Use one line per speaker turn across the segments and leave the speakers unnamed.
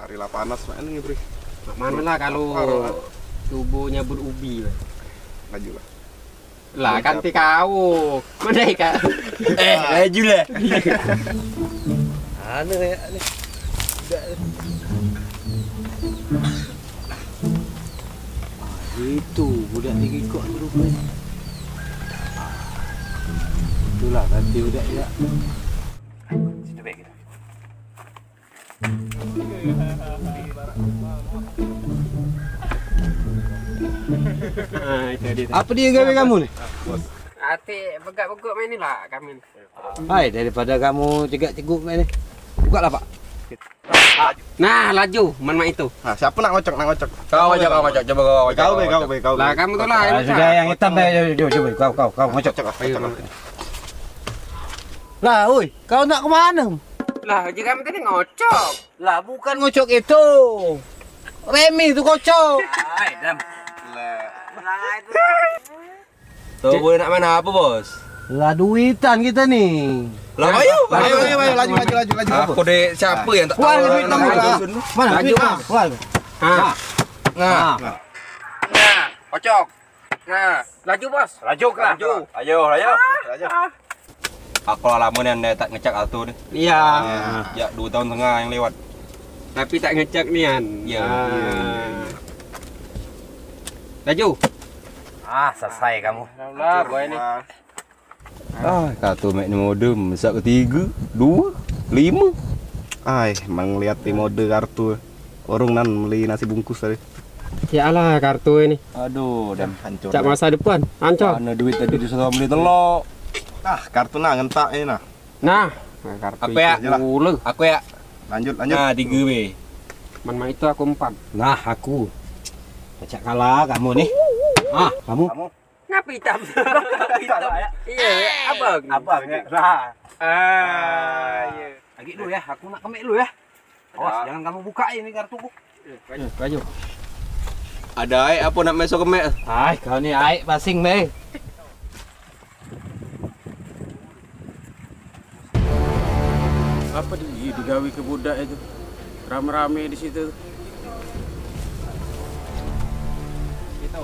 Hari lah panas mana nih, Bri?
Mana lah kalau tubuhnya berubi.
Laju lah.
Lah ganti kau. Mana kau?
Laju lah. Anu ya ni. Itu budak tinggi kok rupanya. Itulah ganti budak ya. Sini baik kita. Apa dia gawe kamu nih?
Ati begak-begak main ni lah kami.
Hai, daripada kamu cegak-ceguk main ni. Buka lah, Pak.
Nah, laju man itu.
Nah, siapa nak ngocok?
Kau aja, coba kau.
Lah kamu tu lah.
Sudah yang hitam coba kau ngocok. Lah, oi, kau nak ke mana?
Lah, jika kami tadi ngocok.
Lah, bukan ngocok itu. Remi itu kocok.
Hai, Dam.
Lah itu.
Tuh, boleh nak main apa, Bos?
Lah, duitan kita nih.
Lah, ayo,
laju.
Aku dek siapa yang tak
Wah,
tahu
duit
nama
mana?
dusun tu?
Mana
Laju,
duit?
Bang.
Wah.
Nah,
Nah, kocok. Nah, laju bos.
laju. Ayo. Aku lah lama ni anda tak ngecek auto ni.
Iya.
Ya 2 tahun setengah yang lewat.
Tapi tak ngecek nian.
Ya.
Laju.
Selesai kamu.
Lah, boy ni.
Kata mek ni modem, sak ketiga, 2, 5.
Ai, mang lihat di mode kartu. Orang nan beli nasi bungkus tadi.
Ya lah kartu ini.
Aduh, dan
Hancur.
Cak masa depan. Hancur.
mana duit tadi disuruh beli telur.
Nah, kartu nah ngentak ini nah.
Nah, kartu
Apa ya?
itu dulu.
Aku ya.
Lanjut.
Nah, 3 be.
Man itu aku 4.
Nah, aku. Pecah kalah kamu nih. Kamu.
Ngapa hitam? Iya, abang.
Lah.
Iya.
Lagi dulu ya, aku nak kemek dulu ya. Awas, jangan kamu buka ini kartuku.
Baju.
Ada apa nak masuk ke mek?
Hai, kau ni aik basing be.
Apa digawi ke budak itu? Rame-rame di situ.
Gitu.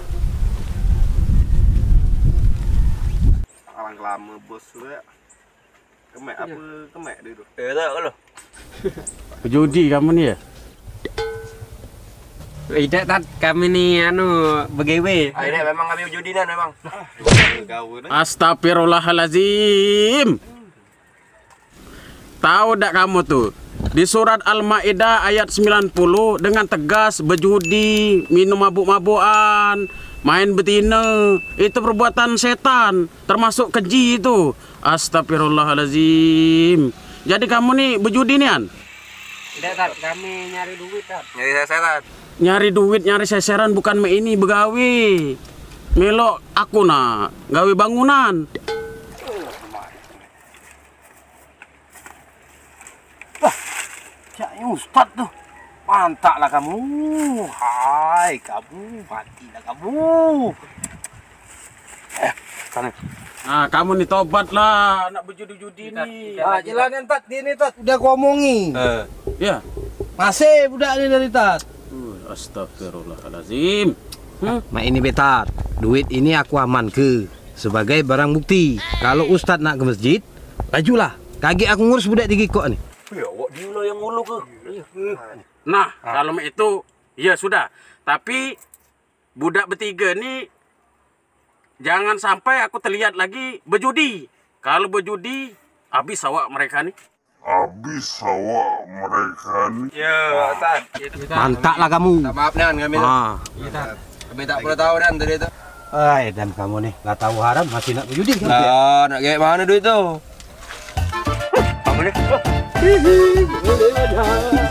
Orang lama bos ya. Kemek apa kemek dia tu?
Tak kalau.
Pejudi kamu ni ya?
Tidak tat kami ni begewe.
Ini memang kami judi dan memang.
Astagfirullahalazim. Tahu tak kamu tuh? Di surat Al-Maidah ayat 90 dengan tegas berjudi, minum mabuk-mabukan, main betina, itu perbuatan setan, termasuk keji itu. Astagfirullahalazim. Jadi kamu nih berjudi nian?
Tidak tat kami nyari duit tat.
Jadi saya
Nyari duit, nyari seseran bukan me ini begawi. Melok aku nak gawe bangunan.
Cak Ustaz tuh. Mantap lah kamu. Hai, kamu. Matilah kamu. Sana.
Nah, kamu nih tobat lah, nak berjudi-judi nih.
Jalan Tat, ini Tat. Udah aku omongi.
Ya.
Masih budak ini dari Tat.
Astagfirullahalazim.
Mak ini betar. Duit ini aku aman ke sebagai barang bukti. Kalau Ustadz nak ke masjid, lajulah. Kaget aku ngurus budak tinggi kok nih.
Ya, awak dia lah yang ngulu ke.
Nah, kalau itu ya sudah. Tapi budak bertiga nih jangan sampai aku terlihat lagi berjudi. Kalau berjudi, habis awak mereka nih.
Ya, Ustaz.
Mantap lah kamu.
Tak maaf dan kami. Kami tak perlu tahu dan tadi tu.
Hai, dan kamu nih nggak tahu haram masih nak berjudi kan?
Lah, nak kayak mana duit tu?
Kamu nih.